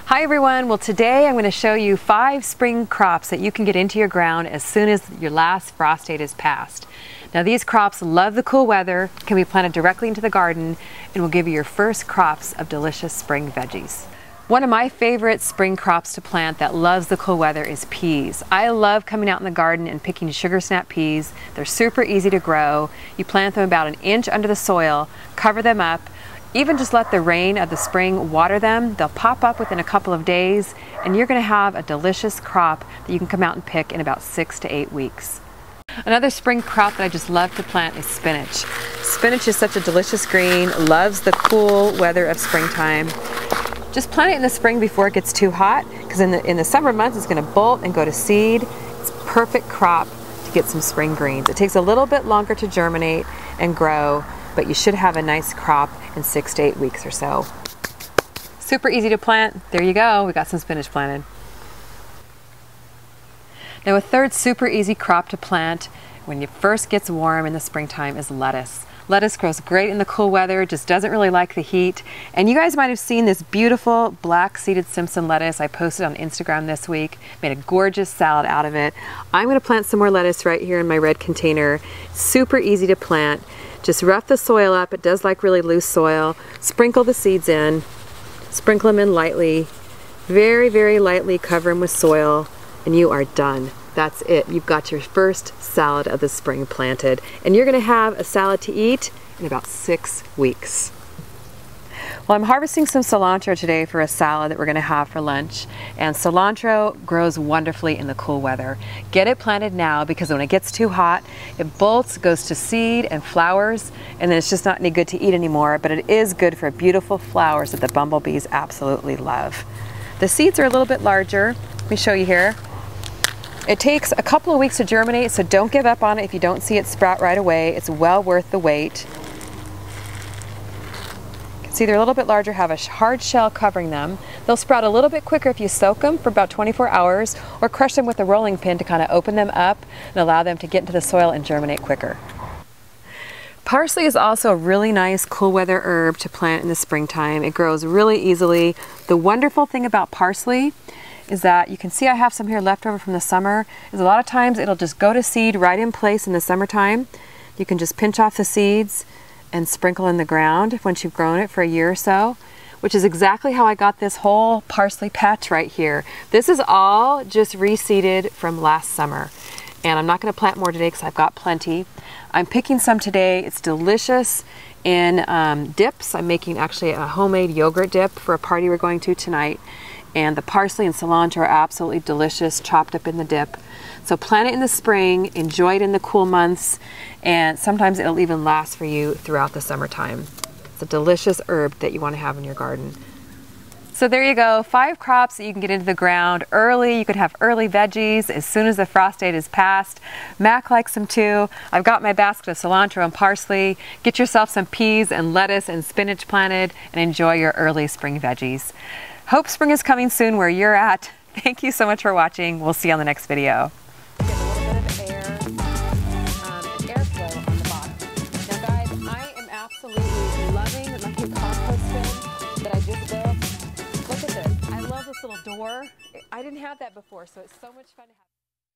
Hi everyone, well today I'm going to show you 5 spring crops that you can get into your ground as soon as your last frost date is passed. Now these crops love the cool weather, can be planted directly into the garden, and will give you your first crops of delicious spring veggies. One of my favorite spring crops to plant that loves the cool weather is peas. I love coming out in the garden and picking sugar snap peas. They're super easy to grow. You plant them about 1 inch under the soil, cover them up, even just let the rain of the spring water them. They'll pop up within a couple of days, and you're going to have a delicious crop that you can come out and pick in about 6 to 8 weeks. Another spring crop that I just love to plant is spinach. Spinach is such a delicious green, loves the cool weather of springtime. Just plant it in the spring before it gets too hot, because in the summer months it's going to bolt and go to seed. It's a perfect crop to get some spring greens. It takes a little bit longer to germinate and grow, but you should have a nice crop in 6 to 8 weeks or so. Super easy to plant. There you go, we got some spinach planted. Now a third super easy crop to plant when it first gets warm in the springtime is lettuce. Lettuce grows great in the cool weather, just doesn't really like the heat. And you guys might have seen this beautiful black seeded Simpson lettuce I posted on Instagram this week. Made a gorgeous salad out of it. I'm going to plant some more lettuce right here in my red container. Super easy to plant. Just rough the soil up. It does like really loose soil. Sprinkle the seeds in. Sprinkle them in lightly. Very, very lightly cover them with soil, and you are done. That's it. You've got your first salad of the spring planted, and you're going to have a salad to eat in about 6 weeks. Well, I'm harvesting some cilantro today for a salad that we're going to have for lunch, and cilantro grows wonderfully in the cool weather. Get it planted now, because when it gets too hot, it bolts, goes to seed and flowers, and then it's just not any good to eat anymore, but it is good for beautiful flowers that the bumblebees absolutely love. The seeds are a little bit larger. Let me show you here. It takes a couple of weeks to germinate, so don't give up on it if you don't see it sprout right away. It's well worth the wait. See, they're a little bit larger, have a hard shell covering them. They'll sprout a little bit quicker if you soak them for about 24 hours or crush them with a rolling pin to kind of open them up and allow them to get into the soil and germinate quicker. Parsley is also a really nice cool weather herb to plant in the springtime. It grows really easily. The wonderful thing about parsley is that you can see I have some here left over from the summer. Is a lot of times it'll just go to seed right in place in the summertime. You can just pinch off the seeds and sprinkle in the ground once you've grown it for a year or so, which is exactly how I got this whole parsley patch right here. This is all just reseeded from last summer, and I'm not going to plant more today because I've got plenty. I'm picking some today. It's delicious in dips. I'm making actually a homemade yogurt dip for a party we're going to tonight, and the parsley and cilantro are absolutely delicious chopped up in the dip. So plant it in the spring, enjoy it in the cool months, and sometimes it'll even last for you throughout the summertime. It's a delicious herb that you want to have in your garden. So there you go, 5 crops that you can get into the ground early. You could have early veggies as soon as the frost date is passed. Mac likes them too. I've got my basket of cilantro and parsley. Get yourself some peas and lettuce and spinach planted and enjoy your early spring veggies. Hope spring is coming soon where you're at. Thank you so much for watching. We'll see you on the next video. Absolutely loving my new compost bin that I just built. Look at this. I love this little door. I didn't have that before, so it's so much fun to have.